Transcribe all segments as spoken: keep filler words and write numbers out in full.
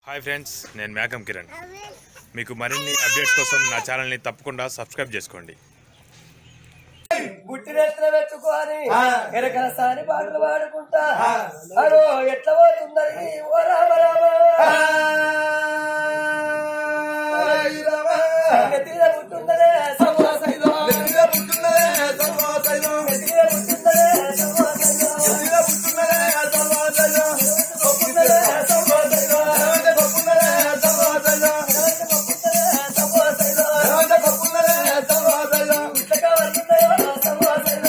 Hi friends, నేను మేకం కిరణ్. మీకు మరిన్ని అప్డేట్స్ కోసం నా ఛానల్ని తప్పకుండా సబ్స్క్రైబ్ చేసుకోండి. గుట్టినెత్తున పెట్టుకొని ఎరకల సాని పాటలు పాడుకుంటా అరో ఎట్లా పోతుందని ఓ రామ రామ తీర పుట్టుందనే సమాసైలో తీర పుట్టుందనే సమాసైలో తీర పుట్టుందనే సమాసైలో తీర పుట్టుందనే సమాసైలో పుట్టుందనే సమాసైలో పుట్టుందనే సమాసైలో పుట్టుందనే సమాసైలో పుట్టుందనే సమాసైలో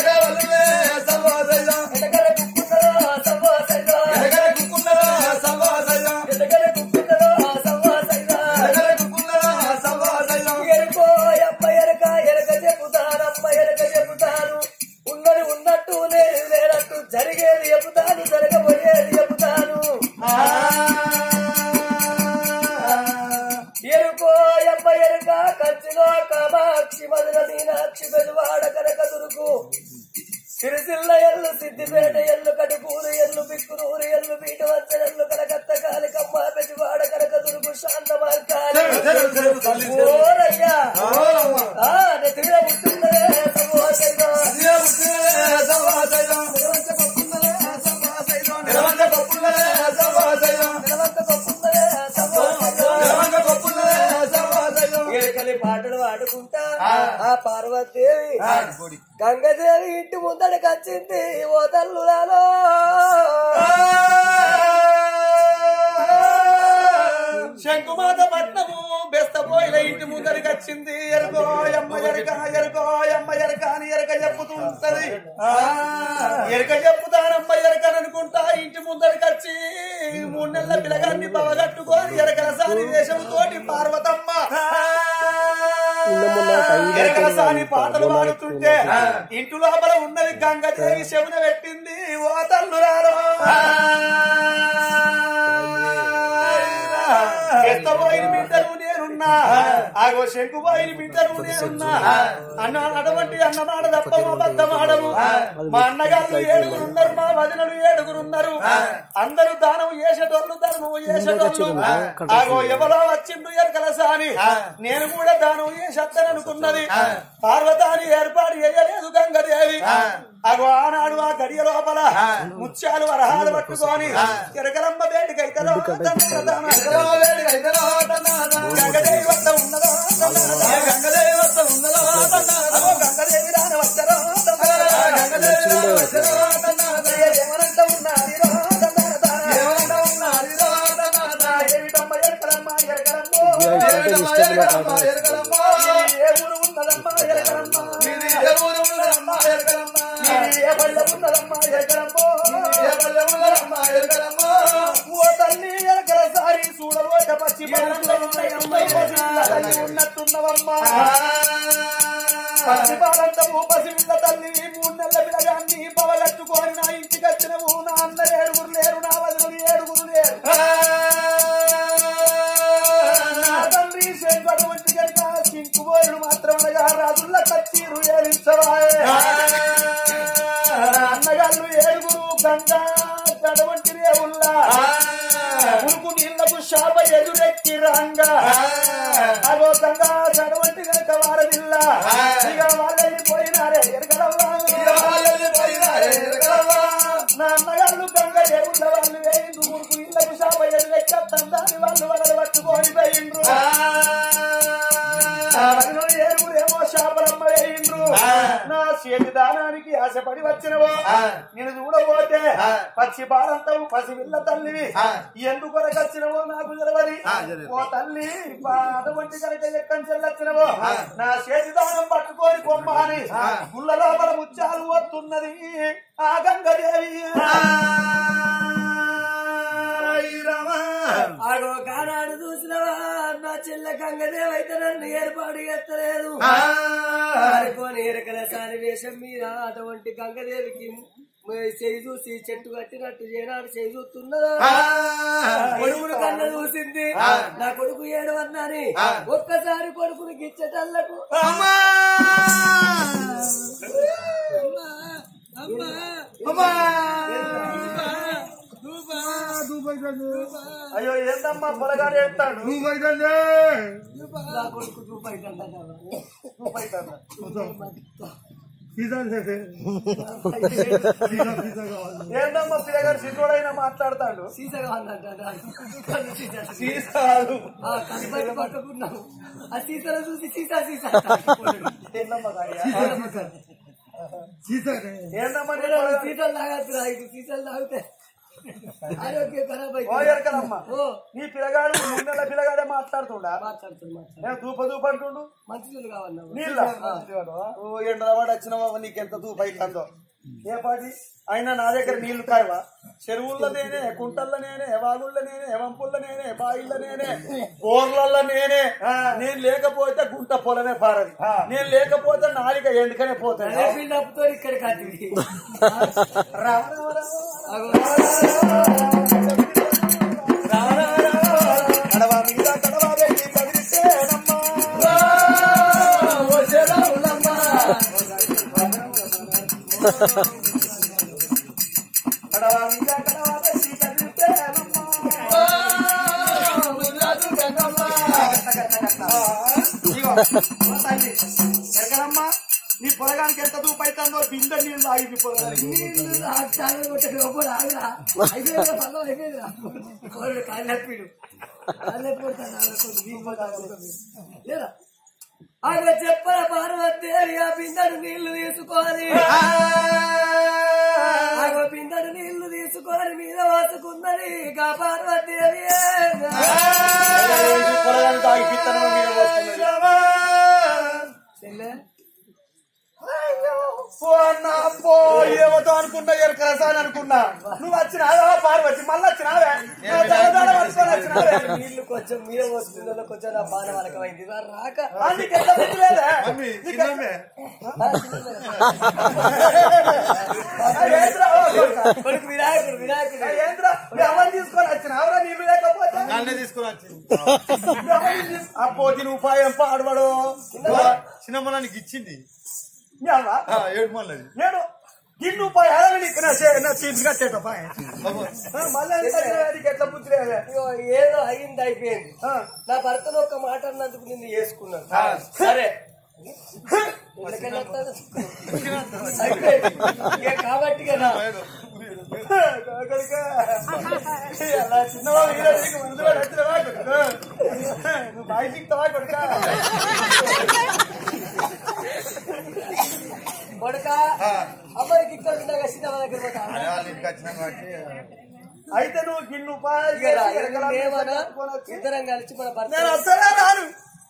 ఉన్నట్టు లేదు లేనట్టు జరిగేది చెబుతాను, జరగబోయేది చెబుతాను. ఎరుకో ఎప్ప ఎరుక కంచిలో కామాక్షి మధుర మీనాక్షి బెజవాడ కనక దురుకు సిరిసిల్ల ఎల్లు సిద్దిపేట ఎల్లు కడుపూరు ఎల్లు బిక్కునూరు ఎల్లు బీట వచ్చ ఎల్లు కనకత్త కాలికమ్మ బెజవాడ కనక దురుకు శాంతమార్కాలి ఓరయ్యా తీర పుట్టిందనే సమోసైలో ఏకలి పాటలు పాడుకుంటా ఆ పార్వతీదేవి గంగదేవి ఇంటి ముందడికి వచ్చింది. ఓ తల్లులలో శంకుమాత పట్నము బెస్తపోయిల ఇంటి ముందడికి వచ్చింది. ఎరుకో అమ్మ ఎరక ఎరుకో అమ్మ ఎరక అని ఎరక చెప్పుతుంటది. ఎరక చెప్పుతానమ్మ ఎరకననుకుంటా ఇంటి ముందడికి వచ్చి మూడు నెలల పిల్లగాన్ని పవగట్టుకొని ఎరకల సాని వేషంతోటి పార్వతమ్మ ఎరకల సాని పాటలు పాడుతుంటే ఇంటి లోపల ఉన్నది గంగదేవి శవున పెట్టింది. ఓ తల్లురారో ఎత్తబోయిన బిడ్డలు నేనున్నా, ఆగో శంకుబోయిన బిడ్డలు నేనున్నా అన్న అటువంటి అన్నమాట తప్ప మా బద్దమాడము. మా అన్నగారు ఏడుగురున్నారు, మా వదినలు ఏడుగురున్నారు. అందరూ దానం చేసేటోళ్ళు ధర్మం చేసేటోళ్ళు. ఆగో ఎవరో వచ్చిండు ఎరకల సాని, నేను కూడా దానం చేసేస్తాననుకున్నది. పార్వతాన్ని ఏర్పాటు చేయలేదు గంగదేవి. అగో ఆనాడు ఆ గడియ లోపల ముత్యాలు వరహాలు పట్టుకొని ఎరకలమ్మ వేడికైతలో గంగదేవి వద్ద ఉన్నదో గంగదేవి వద్ద ఉన్నదో గంగదేవి రాని వచ్చరో ఏమనంట ఉన్నది ఏమనంట ఉన్నది ఏమిటమ్మ ఎరకలమ్మ ఎరకలమ్మ ఎరకలమ్మ ఏ ఊరు ఉన్నదమ్మ ఎరకలమ్మ ఏ ఊరు ఉన్నదమ్మ ఎరకలమ్మ ఏ పల్లె ఉన్నదమ్మ ఎరకలమ్మ ఏ పల్లె ఉన్నదమ్మ ఎరకలమ్మ ఓ తల్లి ఎరకల సారి చూడబోట పచ్చి ఉన్నట్టున్నవమ్మ పచ్చి పాలంతము పసిపిల్ల తల్లి మూడు నెలల పిల్లగాన్ని పవగట్టుకొని నా ఇంటికి వచ్చినవు. నా అన్న ఏడుగురు లేరు, నా వదిలి ఏడుగురు లేరు. నా తండ్రి శంకడు వంటి కనుక సింకుబోరుడు మాత్రం రాజుల్ల కచ్చీరు ఏరించవాయే. అన్నగాళ్ళు ఏడుగురు గంగా గడవంటి రేవుల్లా ఉరుకు నీళ్లకు శాప ఎదురెక్కి రంగా అగో గంగా గడవంటి కనుక వారదిల్లా ఇక వాళ్ళని పోయినారే ఎరగలవ్వా నా అన్నగాళ్ళు గంగ రేవుల్ల వాళ్ళు వేయిండ్రు. ఉరుకు నీళ్లకు శాప ఎదురెక్కి దాని వాళ్ళు వడలు పట్టుకొని పోయిండ్రు. ఏడుగురు ఏమో శాపలమ్మ వేయిండ్రు. నా చేతి దానానికి ఆశపడి వచ్చినవో నేను చూడబోతే పచ్చి పాలంతవు పసిపిల్ల తల్లివి ఎందుకు వచ్చినవో నాకు తెలవది. ఓ తల్లి అటువంటి కనుక ఎక్కని చెల్లొచ్చినవో నా చేతి దానం పట్టుకొని కొమ్మ అని గుళ్ళ లోపల ముత్యాలు వస్తున్నది ఆ గంగదేవి. ఆగో కానాడు చూసినవా నా చెల్ల గంగదేవి అయితే నన్ను ఏర్పాటు చేస్తలేదు అనుకోని ఎరకల సారి వేషం మీద అటువంటి గంగదేవికి చేయి చూసి చెట్టు కట్టినట్టు ఏనాడు చేయి చూస్తున్నదా కొడుకును కన్న చూసింది. నా కొడుకు ఏడవన్నాని ఒక్కసారి కొడుకుని గిచ్చటల్లకు అమ్మా అమ్మా అయ్యో ఏందమ్మా పొలగాడు ఏస్తాడు ఏందమ్మా పిల్లగాడు సిద్ధుడైనా మాట్లాడతాడు సీసా పట్టుకున్నావు ఆ సీసాలో చూసి సీసా సీసా ఏందమ్మా ఏందమ్మా సీసాలు తాగద్దు ఐదు సీసాలు తాగితే ఆరోగ్యం ఖరాబ్ కదమ్మా నీ పిల్లగాడు ముందెళ్ళ పిల్లగాడే మాట్లాడుతుండా మాట్లాడుతున్నాడు దూప దూప అంటుండు మంచి నీళ్ళు కావాలన్నా నీళ్ళ ఎండలవాడు వచ్చినవా నీకెంత దూప అవుతుందో ఏ పాటి అయినా నా దగ్గర నీళ్లు కాయవా చెరువుల్లో నేనే కుంటల్లో నేనే వాగుళ్ళ నేనే వంపుల్లో నేనే బాయిల్లో నేనే బోర్లల్లో నేనే నేను లేకపోతే గుంట పొలమే పారది నేను లేకపోతే నాలిక ఎండుకనే పోతాను బిల్డప్తో ఇక్కడ కాదు కడవా మీద కడవా వెళ్ళి కదిలిస్తేనమ్మా కడవా మీద కడవా వెళ్ళి కదిలిస్తేనమ్మా నీ పొలగానికి ఎంత దూపు అవుతుందో బింద నీళ్ళు ఆగి పొలగానికి ఆయన చెప్పల పార్వతీదేవి ఆ బిందెడు నీళ్లు తీసుకొని ఆ బిందెడు నీళ్లు తీసుకొని మీద వాసుకున్నది ఆ పార్వతీదేవి పొలగానికి ఆగి పిత్తనం మీద వస్తుంది ఏమతో అనుకున్నా ఎరకరసాని అనుకున్నా నువ్వు వచ్చినావా పార్వతి మళ్ళీ వచ్చినావే నీళ్లు కొంచెం మీద పోసుకుందో కొంచెం నా బాధ వరకమైంది రాక కొడుకు వినాయకుడు వినాయకుడు ఎవరు తీసుకొని వచ్చినావరా నీళ్లు లేకపోతే తీసుకొని వచ్చింది అప్పోతి నువ్వు ఉపాయం పాడబడు చిన్నమ్మ నీకు ఇచ్చింది ఏడు మళ్ళీ నేను గిన్నె ఉపాయం తీసుకొచ్చేట మళ్ళీ ఎట్లా పుచ్చిలేదు ఏదో అయింది అయిపోయింది నా భర్తను ఒక మాట అన్నందుకు నిన్ను చేసుకున్నాను సరే కాబట్టి కదా చిన్నవాడు నువ్వు బాయి సిక్తావా కొడుక కొడుక అమ్మాయికి ఇక్కడ ఉండగా సినిమా దగ్గర అయితే నువ్వు గిన్నె ఉపాయం ఇద్దరం కలిసి మన భర్త రాను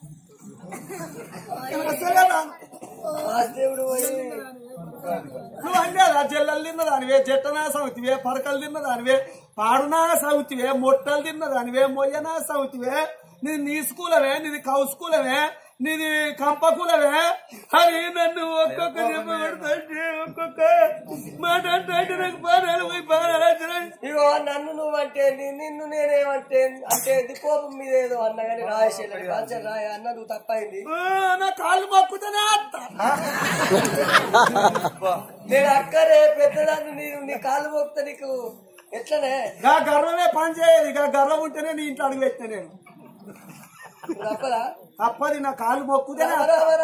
వాసుదేవుడు నువ్వు అంటే జల్లలు తిన్న దానివే జట్టనా సౌతివే పరకలు తిన్న దానివే పాడునా సౌతివే మొట్టలు తిన్న దానివే మొయ్యనా సౌతివే నీది నీ స్కూలవే నీది కౌ స్కూలవే నీది కంపకులవే అని నన్ను ఒక్కొక్క దెబ్బ కొడుతుంటే ఒక్కొక్క మాట అంటే నాకు బాధాలు పోయి బాధ ఇగో నన్ను నువ్వంటే నిన్ను నేనేమంటే అంటే కోపం మీద ఏదో అన్న కానీ రాజశేఖర్ రాజశేఖర్ రాయ అన్న నువ్వు తప్పైంది నా కాళ్ళు మొక్కుతానే అత్త నేను అక్కడే పెద్దదాన్ని నేను నీ కాళ్ళు మొక్కుతా నీకు ఎట్లనే గా గర్వమే పని చేయదు ఇక గర్వం ఉంటేనే నీ ఇంట్లో అడుగు పెట్టిన నేను తప్పదా తప్పది నా కాళ్ళు మొక్కుతానే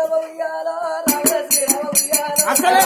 అసలే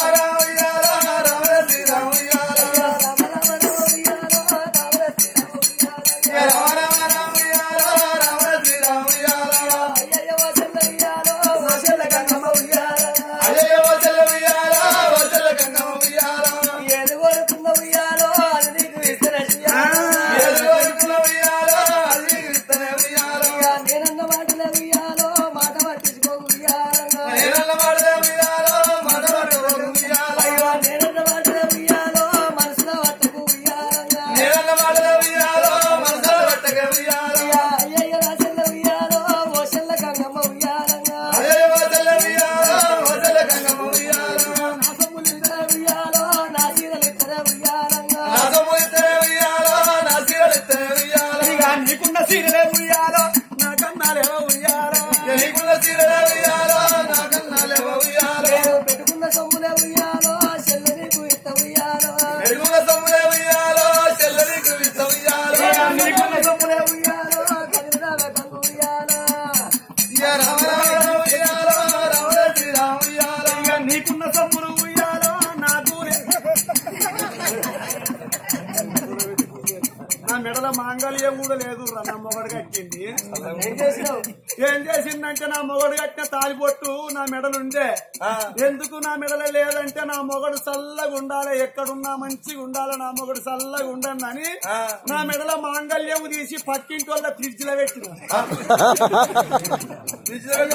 నీకున్న సీరలే ఉయ్యాలో నా కన్నాలేవో ఉయ్యాలో నీకున్న సీరలే ఉయ్యాలో నా కన్నాలేవో ఉయ్యాలో పెట్టుకున్న సొమ్ములే ఉయ్యాలో చెల్ల నీకు ఇత్త ఉయ్యాలో పెట్టుకున్న సొమ్ములే ఉయ్యాలో చెల్ల మాంగళ్యం కూడా లేదు నా మొగడు కట్టింది. ఏం చేసినావు? ఏం చేసిందంటే నా మొగడు కట్టిన తాలిబొట్టు నా మెడలుండే. ఎందుకు నా మెడలే లేదంటే నా మొగడు చల్లగా ఉండాలి, ఎక్కడున్నా మంచిగా ఉండాలి, నా మొగడు చల్లగా ఉండని నా మెడల మాంగళ్యం తీసి పక్కింటి వాళ్ళ ఫ్రిడ్జ్ లో పెట్టిన. ఫ్రిడ్జ్ లో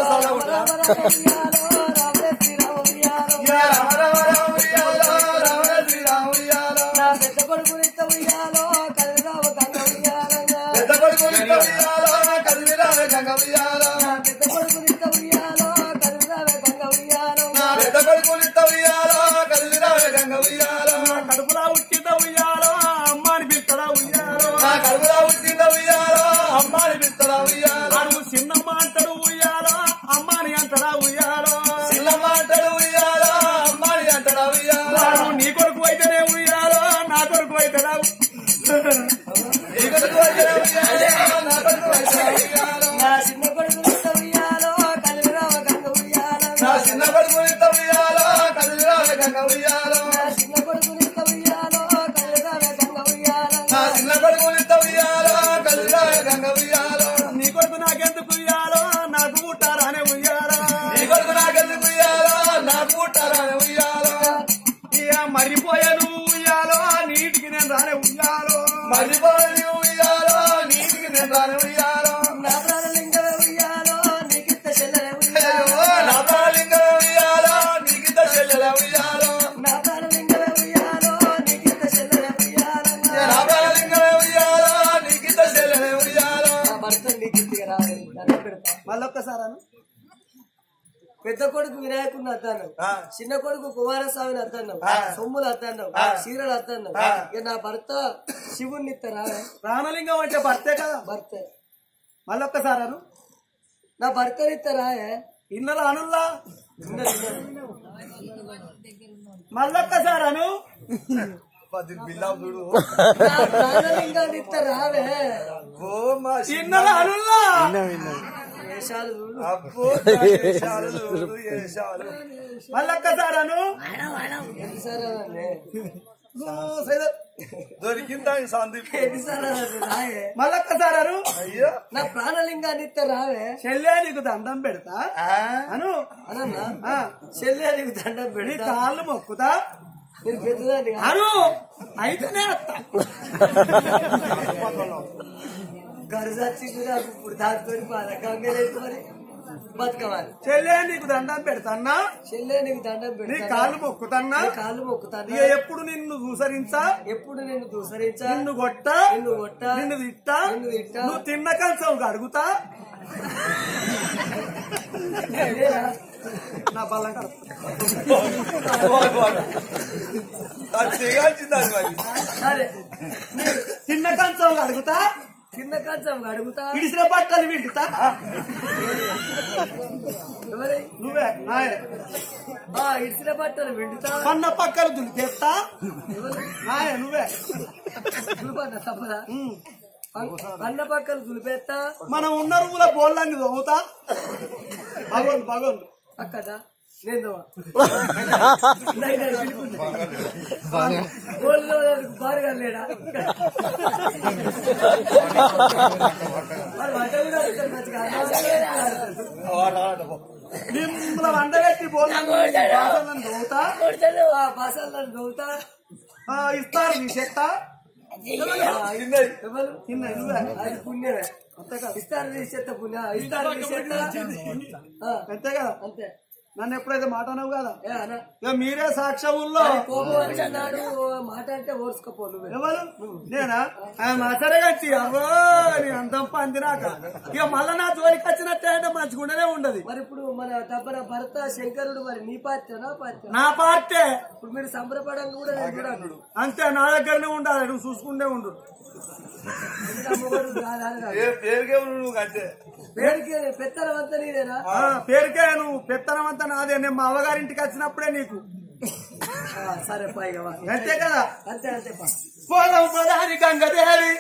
పెద్ద కొడుకు నిత్త ఉయ్యాలో కదిరావ గంగ ఉయ్యాలో పెద్ద కొడుకు నిత్త ఉయ్యాలో కదిరావ గంగ ఉయ్యాలో పెద్ద కొడుకు నిత్త ఉయ్యాలో కదిరావ గంగ ఉయ్యాలో పెద్ద కొడుకు నిత్త ఉయ్యాలో కదిరావ గంగ ఉయ్యాలో కడుపులా ఉట్టిత ఉయ్యాలో అమ్మాని పిత్తడా ఉయ్యాలో కడుపులా ఉట్టిత ఉయ్యాలో అమ్మాని పిత్తడా ఉయ్యాలో అడుగు చిన్నమ్మ అంటాడు ఉయ్యాలో అమ్మాని అంటారా ఉయ్యాలో చిన్నమ్మ అంటాడు ఉయ్యాలో అమ్మాని అంటాడా ఉయ్యాలో నీ కొడుకు అయితేనే ఉయ్యాలో నా కొడుకు అయితేనా నీ కొడుకు అయితేనే ఉయ్యాలో నా కొడుకు అయితేనే ఉయ్యాలో నా చిన్న కొడుకు నిత్త ఉయ్యాలో కదిరావ గంగ ఉయ్యాలో నా చిన్న కొడుకు నిత్త ఉయ్యాలో కదిరావ గంగ ఉయ్యాలో నా చిన్న కొడుకు నిత్త ఉయ్యాలో కదిరావ గంగ ఉయ్యాలో నా చిన్న కొడుకు నిత్త ఉయ్యాలో కదిరావ గంగ ఉయ్యాలో నీ కొడుకు నాకెందుకు ఉయ్యాలో నాకు పుట్టారానే ఉయ్యాలో నీ కొడుకు నాకెందుకు ఉయ్యాలో నాకు పుట్టారానే ఉయ్యాలో ఇక మరిపోయాను ఉయ్యాలో నీటికి నేను రానే ఉయ్యాలో మరిపోయి ఉయ్యాలో నీటికి నేను రాని ఉయ్యాలో నా ప్రాణలింగమే ఉయ్యాలో నీకిత్త చెల్లెలే అయ్యో ఉయ్యాలో నా ప్రాణలింగమే ఉయ్యాలో నీకిద్ద చెల్లెలే ఉయ్యాలో నా ప్రాణలింగమే ఉయ్యాలో నీకిత్త చెల్లెలే ఉయ్యాలో నా ప్రాణలింగమే ఉయ్యాలో నీకిద్ద చెల్లెలే ఉయ్యాలో నా భర్త నీకిత్తిగా రావాలి దండం పెడతా. మళ్ళొక్కసారాను పెద్ద కొడుకు వినాయకుడిని అద్దాను, చిన్న కొడుకు కుమారస్వామిని అద్దాను, సొమ్ములు అద్దాను, చీరలు అద్దాను. ఇక నా భర్త శివుణ్ణి ఇస్తారా? ప్రాణలింగం అంటే భర్తే కదా. భర్త మళ్ళొక్కసారాను నా భర్తని ఇస్తారా? ఇన్నర అనుల్లా మళ్ళొక్కసారాను పది బిల్లా చూడు నా ప్రాణలింగాన్ని ఇస్తారావే? ఓ మా ఇన్నర అనుల్లా వేషాలు చూడు. అబ్బో నా వేషాలు చూడు వేషాలు మళ్ళొక్కసారాను ఎన్నిసార్లు దొరికిందా ఈ సందీప్ ఎన్నిసార్లు రాయే? మళ్ళొక్కసారాను అయ్యో నా ప్రాణలింగాన్ని ఇస్తారావే? చెల్లె నీకు దండం పెడతా అను అనన్నా ఆ, చెల్లె నీకు దండం నీ పెడతా, కాళ్ళు మొక్కుతా నేను పెద్దదాన్ని కాదు. అను అయితేనే వస్తా. గరజాచి కూడా ఇప్పుడు దాంతో గంగలేదు మరి బతకవాలి. చెల్లె నీకు దండం పెడతాన్నా, చెల్లె నీకు దండం నీ పెడతా, కాళ్ళు మొక్కుతాన్నా, నీ కాళ్ళు మొక్కుతాను. ఇక ఎప్పుడు నిన్ను దూసరించా, ఎప్పుడు నేను దూసరించా, నిన్ను కొట్ట, నిన్ను కొట్టా, నిన్ను తిట్టా, నిన్ను తిట్టా. నువ్వు తిన్న కంచం అడుగుతా నేనేనా? నా బల్లం కడ అది చేయాల్సింది అది మరి సరే తిన్న కంచం అడుగుతా, కింద కంచం అడుగుతా. ఇడిసిన బట్టలు వింటుతా. ఎవరి? నువ్వే నాయే. ఆ ఇడిచిన బట్టలు విండుతా. పన్న పక్కలు దులిపేస్తా. ఎవరు? నాయే నువ్వే. దులిపన్న తప్పదా? అన్న పక్కలు దులిపేస్తా. మనం ఉన్న రూముల బోళ్ళని దొంగతా. బాగోంది బాగోంది అక్కదా నేను బాగా లేడా మరి వంట కూడా అవుతారు మంచిగా. మిమ్మల్ని వండబెట్టి బోళ్ళని బాసలను దొంగతా. ఆ భాషలను చదువుతా. ఇస్తారు నీ చెత్త. ఎవరు? తిన్న నువ్వే. అది పుణ్యమే. ఇస్తారు తీసేత పుణ్య ఇస్తారు తీసేత అంతే కదా. అంతే. నన్ను ఎప్పుడైతే మాట అనవు కదా, ఏ అన్న ఇక మీరే సాక్ష్యముల్లో. కోపం వచ్చాడు మాట అంటే ఓర్చుకపో నువ్వే. ఎవరు నేనా? సరే కచ్చి అవో నీ అందం పందినాక ఇక మళ్ళా నా జోలికి వచ్చినట్టే అంటే మంచిగుండనే ఉండదు. మరి ఇప్పుడు మన దబ్బన భర్త శంకరుడు మరి నీ పార్టీ నా పార్టీ? నా పార్టీ. ఇప్పుడు మీరు సంబరపడంగా కూడా నేను చూడాలి. అంతే, నా దగ్గరనే ఉండాలి, నువ్వు చూసుకుంటే ఉండు. పేరుకే నువ్వు అంతే పేరుకి పెత్తనం అంతా నీదేనా? ఆ, పేరుకే నువ్వు పెత్తనం అంతా నాదే. నేను మా అవ్వగారింటికి వచ్చినప్పుడే నీకు. సరే పైగా అంతే కదా. అంతే అంతే పా. పోదాం పదాని గంగదేవి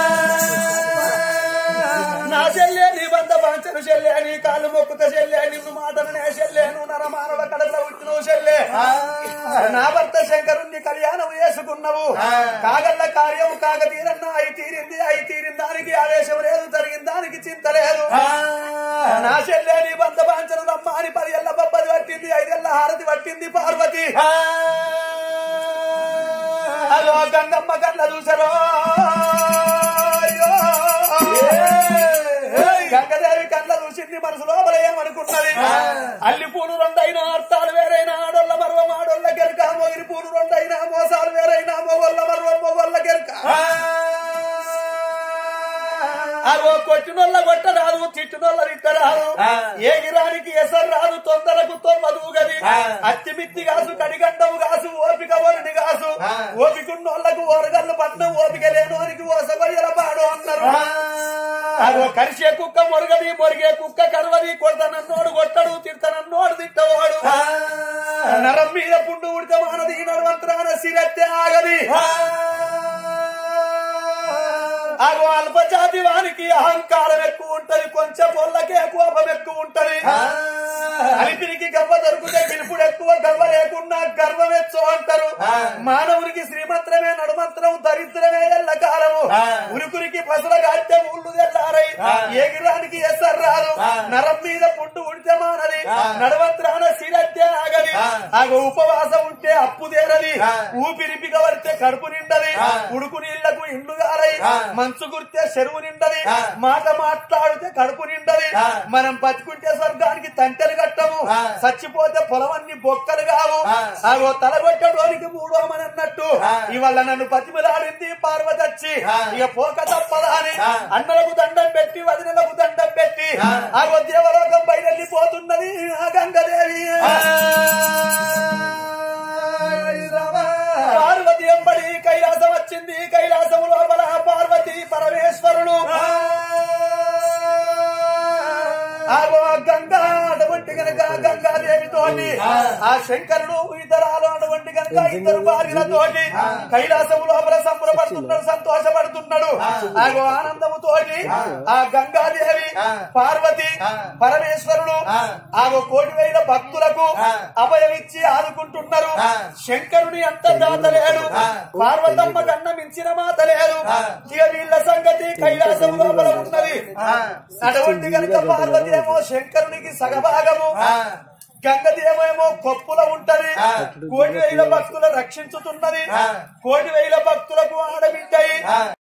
నా చెల్లె నీ బంధ బాంచను చెల్లె నీ కాళ్ళు మొక్కుత చెల్లె నిన్ను మాటను నే చెల్లె నువ్వు నరమానవ కడగ వచ్చినావు చెల్లె నా భర్త శంకరుణ్ణి కళ్యాణం చేసుకున్నావు కాగల్ల కార్యం కాక తీరన్నా అయి తీరింది అయి తీరిన దానికి ఆవేశం లేదు జరిగిన దానికి చింత లేదు నా చెల్లె నీ బంధ బాంచను రమ్మ అని పది ఏళ్ళ బొబ్బది పట్టింది ఐదేళ్ల హారతి పట్టింది పార్వతి అదో గంగమ్మ కళ్ళ చూసరో గంగదేవి కళ్ళ చూసింది మనసు లోపల ఏమనుకున్నది అల్లి పూలు రెండైనా అర్థాలు వేరైనా ఆడోళ్ళ మర్వం ఆడోళ్ళ గెరక మొగిరి పూలు రెండైనా మోసాలు వేరైనా మొగోళ్ళ మర్వం మొగోళ్ళ గెరక అగో కొట్టినోళ్ళ కొట్ట రాదు తిట్టినోళ్ళ తిట్ట రాదు ఏ గిరానికి ఎసరు రాదు తొందరకు తొమ్మదుగది అత్తిమిత్తి కాసు కడిగండవు కాసు ఓపిక ఓరిని కాసు ఓపికున్నోళ్లకు ఓరగల్లు పట్నం ఓపిక లేనోనికి ఓసగొయ్యల పాడు అన్నారు అగో కరిసే కుక్క మొరగది మొరిగే కుక్క కరవది కొడతనన్నోడు కొట్టడు తిడతనన్నోడు తిట్టవాడు నరం మీద పుండు ఉడిక మానది నడవంతరాన సిరత్తే ఆగది అగో అల్పజాతి వానికి అహంకారం ఎక్కువ ఉంటది కొంచెం పొల్లకే కోపం ఎక్కువ ఉంటది అలిపిరికి గర్వ దొరికితే పిలుపుడు ఎక్కువ గర్వ లేకున్నా గర్వం ఎచ్చో అంటారు మానవునికి శ్రీమంత్రమే నడుమంత్రం దరిద్రమే ఎల్లకాలము ఉరుకురికి పసల గాడితే ఊళ్ళు తెల్లారై ఎగిరానికి ఎసరు రాదు నరం మీద పుండు ఉడితే మానది నడవంత్రాన సిరత్తే ఆగది ఆగో ఉపవాసం ఉంటే అప్పు తేరది ఊపిరిపిక పడితే కడుపు నిండది ఉడుకు నీళ్లకు ఇండ్లు గారై మంచు గుర్తే చెరువు నిండది మాట మాట్లాడితే కడుపు నిండది మనం బతుకుంటే స్వర్గానికి తంటెలు కట్టము చచ్చిపోతే పొలమన్ని బొక్కలు కావు అగో తలగొట్టడానికి మూడోమనన్నట్టు ఇవాళ నన్ను బతిమలాడింది పార్వతచ్చి ఇక పోక తప్పదా అని అన్నలకు దండం పెట్టి వదినలకు దండం పెట్టి అగో దేవలోకం బయలుపోతున్నది ఆ గంగదేవి పార్వతి ఎంబడి కైలాసం వచ్చింది కైలాసం లోపల పార్వతి పరమేశ్వరుడు ఆగో గంగా అటువంటి గనక గంగాదేవితోటి ఆ శంకరుడు ఇతరాలు అటువంటి గనక ఇద్దరు భార్యలతోటి కైలాసం లోపల సంబరపడుతున్నాడు సంతోషపడుతున్నాడు ఆగో ఆనందముతోటి ఆ గంగాదేవి పార్వతి పరమేశ్వరుడు ఆగో కోటి వేల భక్తులకు అభయమిచ్చి ఆదుకుంటున్నారు శంకరుని అంత దాతలేడు పార్వతమ్మ కన్న మించిన మాత లేదు ఇక వీళ్ళ సంగతి కైలాసం లోపల ఉన్నది అటువంటి గనక పార్వతి ఏమో శంకరునికి సగభాగము గంగదేవేమో కొప్పుల ఉంటది కోటి వేల భక్తులు రక్షించుతున్నది కోటి వేల భక్తులకు ఆడబిడ్డయి